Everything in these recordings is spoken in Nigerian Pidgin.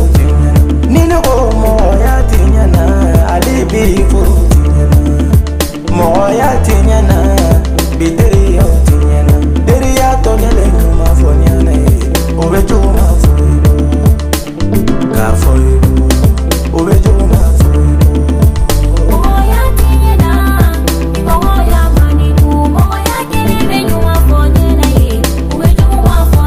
Nino go moya tinyana alibi fu moya tinyana bideri yo tinyana deri ya tonele ma fonyana obejo ma fo ka fo obejo ma fo moya tinyana moya mani ku moya kiri ma fonyana obejo ma fo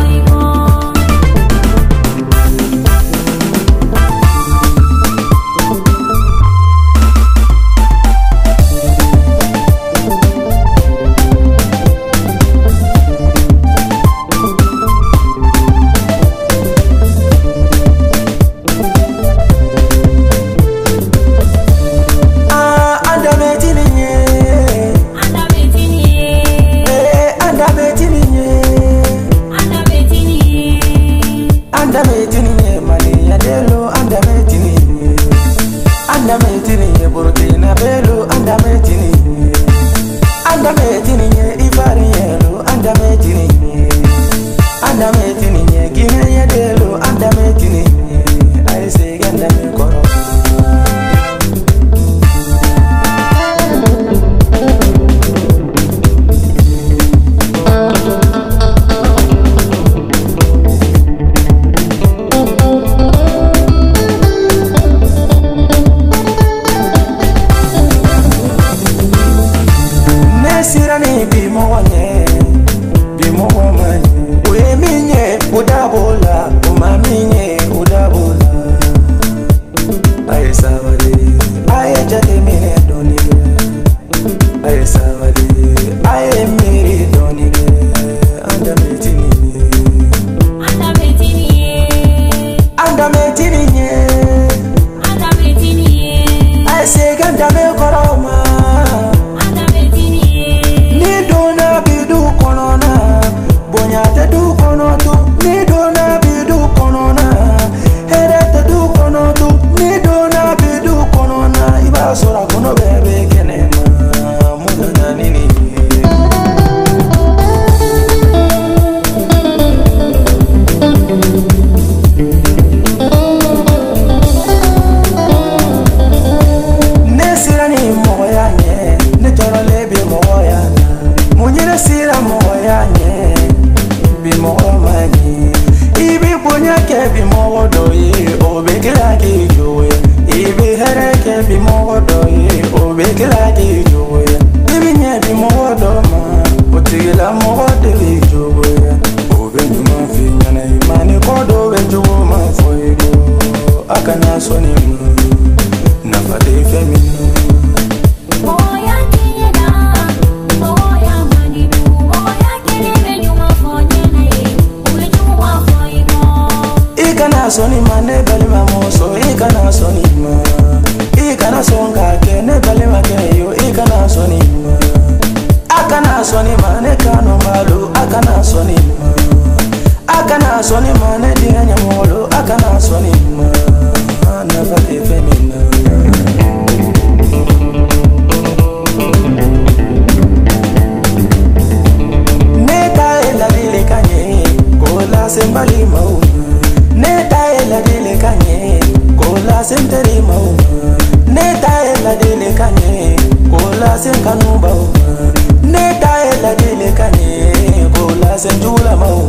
soni mane bali mamoso ikana soni ma ikana songa kene bali makeyo ikana soni ma akana soni mane kano malu akana soni ma akana soni mane dianya molo akana soni ma never be femina neta ela dile kanye kola sembali mau neta ela dile kanye kola senteri mau neta ela dile kanye kola senkanu bau neta ela dile kanye kola senjula mau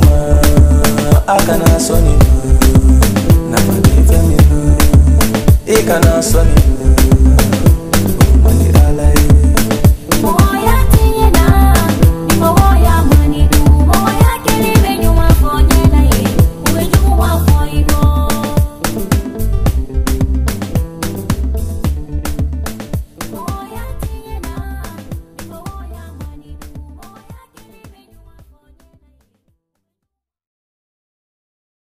akana soni na pade femina ikana soni